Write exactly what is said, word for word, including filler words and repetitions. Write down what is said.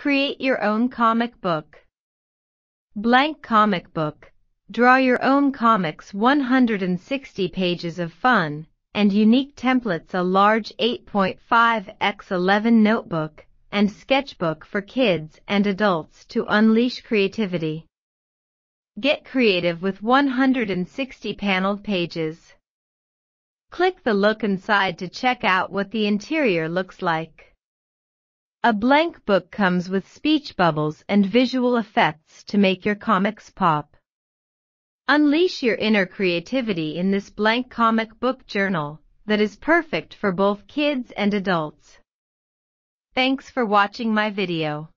Create your own comic book. Blank comic book. Draw your own comics, one hundred sixty pages of fun and unique templates, a large eight point five by eleven notebook and sketchbook for kids and adults to unleash creativity. Get creative with one hundred sixty paneled pages. Click the look inside to check out what the interior looks like. A blank book comes with speech bubbles and visual effects to make your comics pop. Unleash your inner creativity in this blank comic book journal that is perfect for both kids and adults. Thanks for watching my video.